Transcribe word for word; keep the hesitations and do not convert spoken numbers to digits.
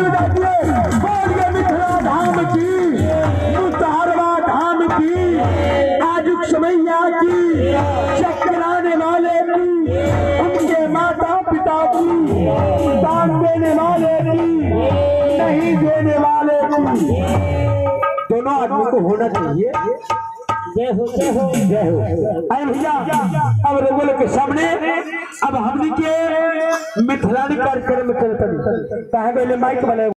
बोलिए मिथिला धाम की, मुतारवा धाम की, आजुक समैया की, चक्राने वाले की, उनके माता पिता की, दान देने वाले की, नहीं देने वाले की, दोनों आदमी को होना चाहिए। जय हो जय हो जय हो। अरे भैया अब रघुल के सामने अब हमने के मिथिलानी कार्यक्रम चलता है, माइक वाले